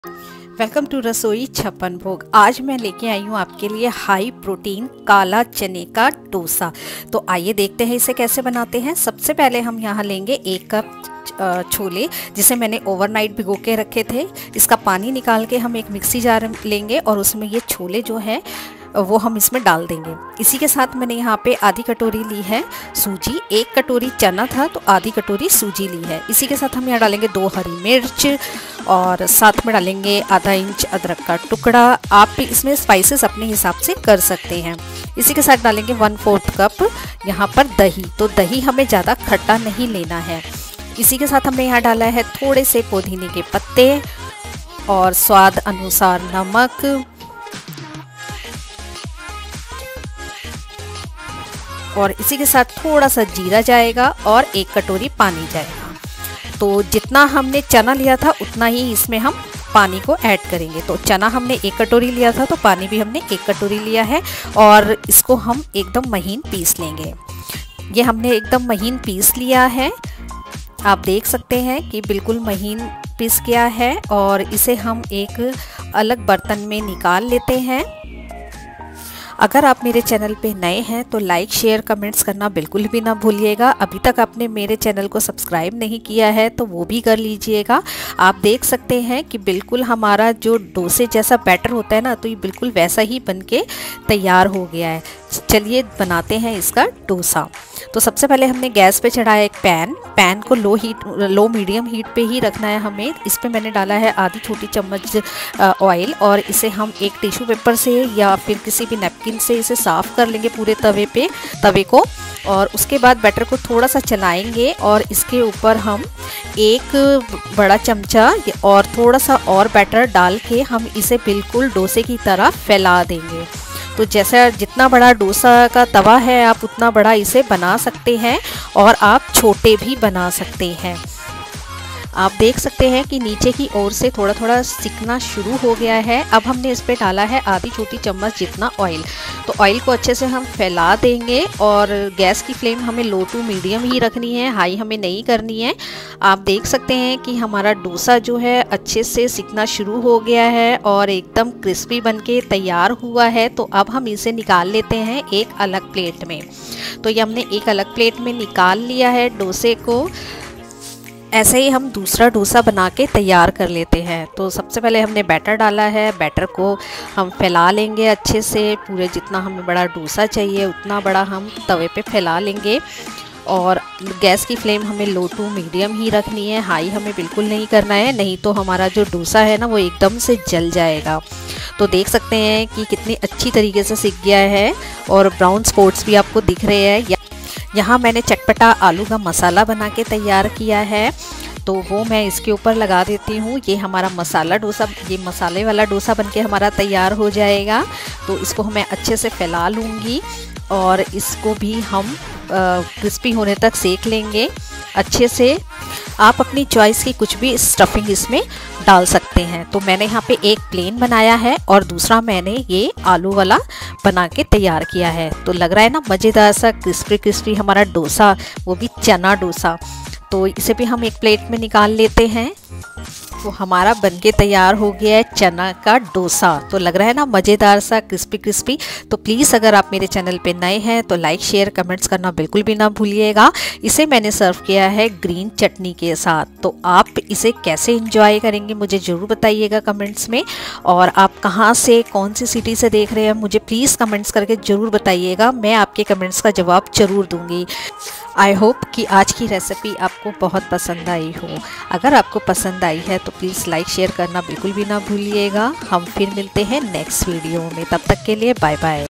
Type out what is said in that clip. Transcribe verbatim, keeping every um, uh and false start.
Welcome to रसोई छप्पन भोग। आज मैं लेके आई हूँ आपके लिए हाई प्रोटीन काला चने का डोसा। तो आइए देखते हैं इसे कैसे बनाते हैं। सबसे पहले हम यहाँ लेंगे एक कप छोले जिसे मैंने ओवरनाइट भिगो के रखे थे। इसका पानी निकाल के हम एक मिक्सी जार लेंगे और उसमें ये छोले जो है वो हम इसमें डाल देंगे। इसी के साथ मैंने यहाँ पे आधी कटोरी ली है सूजी, एक कटोरी चना था तो आधी कटोरी सूजी ली है। इसी के साथ हम यहाँ डालेंगे दो हरी मिर्च और साथ में डालेंगे आधा इंच अदरक का टुकड़ा। आप भी इसमें स्पाइसेस अपने हिसाब से कर सकते हैं। इसी के साथ डालेंगे वन फोर्थ कप यहाँ पर दही। तो दही हमें ज़्यादा खट्टा नहीं लेना है। इसी के साथ हमने यहाँ डाला है थोड़े से पुदीने के पत्ते और स्वाद अनुसार नमक और इसी के साथ थोड़ा सा जीरा जाएगा और एक कटोरी पानी जाएगा। तो जितना हमने चना लिया था उतना ही इसमें हम पानी को ऐड करेंगे। तो चना हमने एक कटोरी लिया था तो पानी भी हमने एक कटोरी लिया है और इसको हम एकदम महीन पीस लेंगे। ये हमने एकदम महीन पीस लिया है, आप देख सकते हैं कि बिल्कुल महीन पीस गया है। और इसे हम एक अलग बर्तन में निकाल लेते हैं। अगर आप मेरे चैनल पे नए हैं तो लाइक शेयर कमेंट्स करना बिल्कुल भी ना भूलिएगा। अभी तक आपने मेरे चैनल को सब्सक्राइब नहीं किया है तो वो भी कर लीजिएगा। आप देख सकते हैं कि बिल्कुल हमारा जो डोसे जैसा बैटर होता है ना, तो ये बिल्कुल वैसा ही बनके तैयार हो गया है। चलिए बनाते हैं इसका डोसा। तो सबसे पहले हमने गैस पे चढ़ाया एक पैन। पैन को low heat low medium heat पे ही रखना है हमें। इस पे मैंने डाला है आधी छोटी चम्मच ऑयल और इसे हम एक टिश्यू पेपर से या फिर किसी भी नैपकिन से इसे साफ़ कर लेंगे पूरे तवे पे तवे को। और उसके बाद बैटर को थोड़ा सा चलाएंगे और इसके ऊपर हम एक बड़ा चमचा और थोड़ा सा और बैटर डाल के हम इसे बिल्कुल डोसे की तरह फैला देंगे। तो जैसा जितना बड़ा डोसा का तवा है आप उतना बड़ा इसे बना सकते हैं और आप छोटे भी बना सकते हैं। आप देख सकते हैं कि नीचे की ओर से थोड़ा थोड़ा सिकना शुरू हो गया है। अब हमने इस पे डाला है आधी छोटी चम्मच जितना ऑयल। तो ऑयल को अच्छे से हम फैला देंगे और गैस की फ्लेम हमें लो टू मीडियम ही रखनी है, हाई हमें नहीं करनी है। आप देख सकते हैं कि हमारा डोसा जो है अच्छे से सिकना शुरू हो गया है और एकदम क्रिस्पी बनके तैयार हुआ है। तो अब हम इसे निकाल लेते हैं एक अलग प्लेट में। तो ये हमने एक अलग प्लेट में निकाल लिया है डोसे को। ऐसे ही हम दूसरा डोसा बना के तैयार कर लेते हैं। तो सबसे पहले हमने बैटर डाला है, बैटर को हम फैला लेंगे अच्छे से। पूरे जितना हमें बड़ा डोसा चाहिए उतना बड़ा हम तवे पे फैला लेंगे। और गैस की फ्लेम हमें लो टू मीडियम ही रखनी है, हाई हमें बिल्कुल नहीं करना है, नहीं तो हमारा जो डोसा है ना वो एकदम से जल जाएगा। तो देख सकते हैं कि कितनी अच्छी तरीके से सिक गया है और ब्राउन स्पॉट्स भी आपको दिख रहे हैं। यहाँ मैंने चटपटा आलू का मसाला बना के तैयार किया है तो वो मैं इसके ऊपर लगा देती हूँ। ये हमारा मसाला डोसा, ये मसाले वाला डोसा बनके हमारा तैयार हो जाएगा। तो इसको मैं अच्छे से फैला लूँगी और इसको भी हम क्रिस्पी होने तक सेक लेंगे अच्छे से। आप अपनी चॉइस की कुछ भी स्टफिंग इसमें डाल सकते हैं। तो मैंने यहाँ पे एक प्लेन बनाया है और दूसरा मैंने ये आलू वाला बना के तैयार किया है। तो लग रहा है ना मज़ेदार सा क्रिस्पी क्रिस्पी हमारा डोसा, वो भी चना डोसा। तो इसे भी हम एक प्लेट में निकाल लेते हैं। तो हमारा बनके तैयार हो गया है चना का डोसा। तो लग रहा है ना मज़ेदार सा क्रिस्पी क्रिस्पी। तो प्लीज़ अगर आप मेरे चैनल पे नए हैं तो लाइक शेयर कमेंट्स करना बिल्कुल भी ना भूलिएगा। इसे मैंने सर्व किया है ग्रीन चटनी के साथ। तो आप इसे कैसे एंजॉय करेंगे मुझे ज़रूर बताइएगा कमेंट्स में। और आप कहाँ से, कौन सी सिटी से देख रहे हैं मुझे प्लीज़ कमेंट्स करके ज़रूर बताइएगा। मैं आपके कमेंट्स का जवाब ज़रूर दूँगी। आई होप कि आज की रेसिपी आपको बहुत पसंद आई हो। अगर आपको पसंद आई है तो प्लीज़ लाइक शेयर करना बिल्कुल भी ना भूलिएगा। हम फिर मिलते हैं नेक्स्ट वीडियो में, तब तक के लिए बाय बाय।